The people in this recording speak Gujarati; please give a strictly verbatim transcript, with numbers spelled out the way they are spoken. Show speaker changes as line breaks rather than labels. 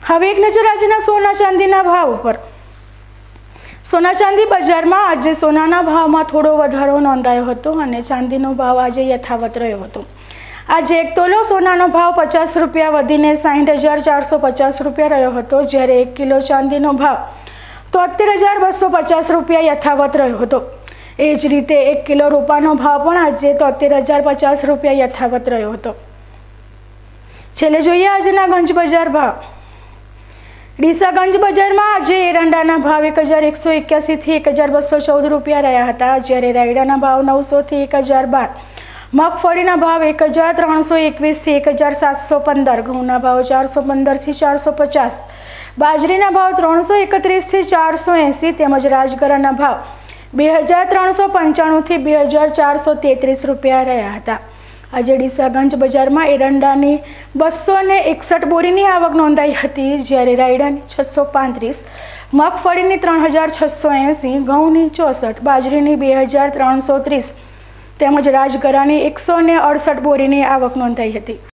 હવે એક નજર આજના સોના ચાંદીના ભાવ ઉપર। સોના ચાંદી બજારમાં આજે સોનાના ભાવમાં થોડો વધારો નોંધાયો હતો અને ચાંદીનો ભાવ આજે યથાવત રહ્યો હતો। આજે એક તોલો સોનાનો ભાવ પચાસ રૂપિયા વધીને સાઠ હજાર ચારસો પચાસ રૂપિયા રહ્યો હતો, જ્યારે એક કિલો ચાંદીનો ભાવ તોતેર હજાર બસો પચાસ રૂપિયા યથાવત રહ્યો હતો। એ જ રીતે એક કિલો રૂપાનો ભાવ પણ આજે તોતેર હજાર પચાસ રૂપિયા યથાવત રહ્યો હતો। છેલ્લે જોઈએ આજના ગંજ બજાર ભાવ। ડીસાગંજ બજારમાં આજે એરંડાના ભાવ એક હજાર એકસો એક્યાસીથી એક હજાર બસો ચૌદ રૂપિયા રહ્યા હતા, જ્યારે રાયડાના ભાવ નવસોથી એક હજાર બાર, મગફળીના ભાવ એક હજાર ત્રણસો એકવીસથી એક હજાર સાતસો પંદર, ઘઉંના ભાવ ચારસો પંદરથી ચારસો પચાસ, બાજરીના ભાવ ત્રણસો એકત્રીસથી ચારસો એંસી તેમજ રાજગરાના ભાવ બે હજાર ત્રણસો પંચાણુંથી બે હજાર ચારસો તેત્રીસ રૂપિયા રહ્યા હતા। આજે ડીસાગંજ બજારમાં એરંડાની બસો ને એકસઠ બોરીની આવક નોંધાઈ હતી, જ્યારે રાયડાની છસો પાંત્રીસ, મગફળીની ત્રણ હજાર છસો એંસી, ઘઉંની ચોસઠ, બાજરીની બે હજાર ત્રણસો ત્રીસ તેમજ રાજગરાની એકસો ને અડસઠ બોરીની આવક નોંધાઈ હતી।